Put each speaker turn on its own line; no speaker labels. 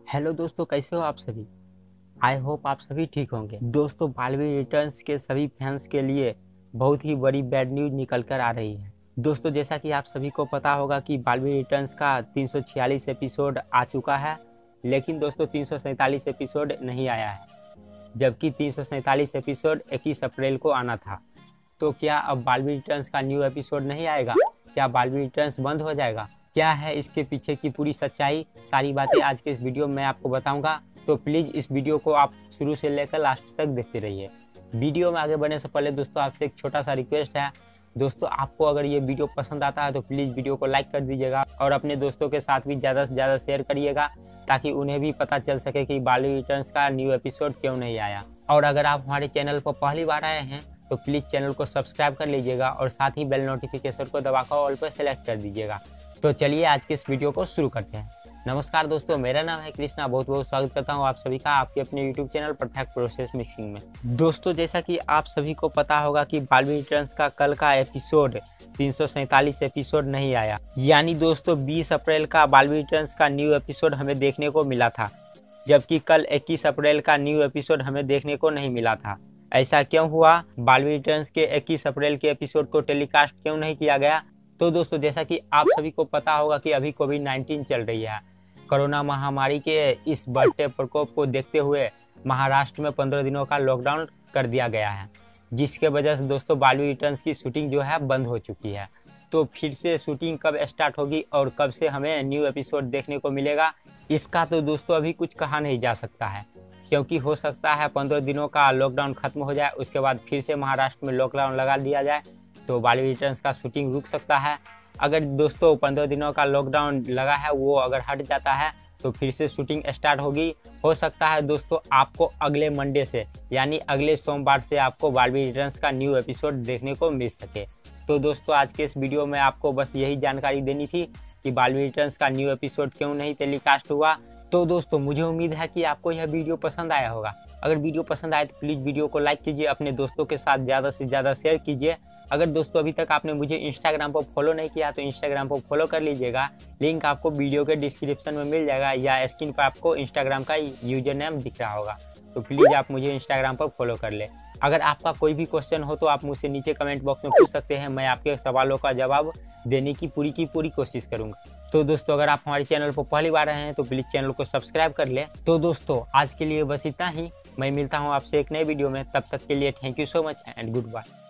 Hello दोस्तों, कैसे हो आप सभी। आई होप आप सभी ठीक होंगे। दोस्तों, बालवीर रिटर्न्स के सभी फैंस के लिए बहुत ही बड़ी बैड न्यूज निकल कर आ रही है। दोस्तों, जैसा कि आप सभी को पता होगा कि बालवीर रिटर्न्स का 346 एपिसोड आ चुका है, लेकिन दोस्तों 347 एपिसोड नहीं आया है, जबकि 347 एपिसोड 21 अप्रैल को आना था। तो क्या अब बालवीर रिटर्न्स का न्यू एपिसोड नहीं आएगा? क्या बालवीर रिटर्न्स बंद हो जाएगा? क्या है इसके पीछे की पूरी सच्चाई? सारी बातें आज के इस वीडियो में आपको बताऊंगा, तो प्लीज इस वीडियो को आप शुरू से लेकर लास्ट तक देखते रहिए। वीडियो में आगे बढ़ने से पहले दोस्तों आपसे एक छोटा सा रिक्वेस्ट है। दोस्तों, आपको अगर ये वीडियो पसंद आता है तो प्लीज वीडियो को लाइक कर दीजिएगा और अपने दोस्तों के साथ भी ज़्यादा से ज़्यादा शेयर करिएगा, ताकि उन्हें भी पता चल सके कि बालवीर रिटर्न्स का न्यू एपिसोड क्यों नहीं आया। और अगर आप हमारे चैनल पर पहली बार आए हैं तो प्लीज़ चैनल को सब्सक्राइब कर लीजिएगा और साथ ही बेल नोटिफिकेशन को दबाकर ऑल पर सेलेक्ट कर दीजिएगा। तो चलिए आज के इस वीडियो को शुरू करते हैं। नमस्कार दोस्तों, मेरा नाम है कृष्णा। बहुत बहुत स्वागत करता हूं आप सभी का आपके अपने YouTube channel perfect process mixing में। दोस्तों, जैसा कि आप सभी को पता होगा कि बालवीर रिटर्न्स का कल का एपिसोड 347 एपिसोड नहीं आया, यानी दोस्तों 20 अप्रैल का बालवीर रिटर्न्स का न्यू एपिसोड हमें देखने को मिला था, जबकि कल 21 अप्रैल का न्यू एपिसोड हमें देखने को नहीं मिला था। ऐसा क्यों हुआ? बालवीर रिटर्न्स के 21 अप्रैल के एपिसोड को टेलीकास्ट क्यों नहीं किया गया? तो दोस्तों, जैसा कि आप सभी को पता होगा कि अभी कोविड-19 चल रही है। कोरोना महामारी के इस बढ़ते प्रकोप को देखते हुए महाराष्ट्र में 15 दिनों का लॉकडाउन कर दिया गया है, जिसके वजह से दोस्तों बालवीर रिटर्न्स की शूटिंग जो है बंद हो चुकी है। तो फिर से शूटिंग कब स्टार्ट होगी और कब से हमें न्यू एपिसोड देखने को मिलेगा, इसका तो दोस्तों अभी कुछ कहा नहीं जा सकता है, क्योंकि हो सकता है 15 दिनों का लॉकडाउन खत्म हो जाए, उसके बाद फिर से महाराष्ट्र में लॉकडाउन लगा दिया जाए, तो बालवीर रिटर्न्स का शूटिंग रुक सकता है। अगर दोस्तों 15 दिनों का लॉकडाउन लगा है वो अगर हट जाता है तो फिर से शूटिंग स्टार्ट होगी। हो सकता है दोस्तों आपको अगले मंडे से, यानी अगले सोमवार से आपको बालवीर रिटर्न्स का न्यू एपिसोड देखने को मिल सके। तो दोस्तों आज के इस वीडियो में आपको बस यही जानकारी देनी थी कि बालवीर रिटर्न्स का न्यू एपिसोड क्यों नहीं टेलीकास्ट हुआ। तो दोस्तों मुझे उम्मीद है कि आपको यह वीडियो पसंद आया होगा। अगर वीडियो पसंद आए तो प्लीज़ वीडियो को लाइक कीजिए, अपने दोस्तों के साथ ज़्यादा से ज़्यादा शेयर कीजिए। अगर दोस्तों अभी तक आपने मुझे इंस्टाग्राम पर फॉलो नहीं किया तो इंस्टाग्राम पर फॉलो कर लीजिएगा। लिंक आपको वीडियो के डिस्क्रिप्शन में मिल जाएगा, या स्क्रीन पर आपको इंस्टाग्राम का यूजर नेम दिख रहा होगा, तो प्लीज़ आप मुझे इंस्टाग्राम पर फॉलो कर ले। अगर आपका कोई भी क्वेश्चन हो तो आप मुझसे नीचे कमेंट बॉक्स में पूछ सकते हैं, मैं आपके सवालों का जवाब देने की पूरी कोशिश करूँगा। तो दोस्तों अगर आप हमारे चैनल पर पहली बार आए हैं तो प्लीज़ चैनल को सब्सक्राइब कर लें। तो दोस्तों आज के लिए बस इतना ही। मैं मिलता हूँ आपसे एक नए वीडियो में, तब तक के लिए thank you so much and good bye.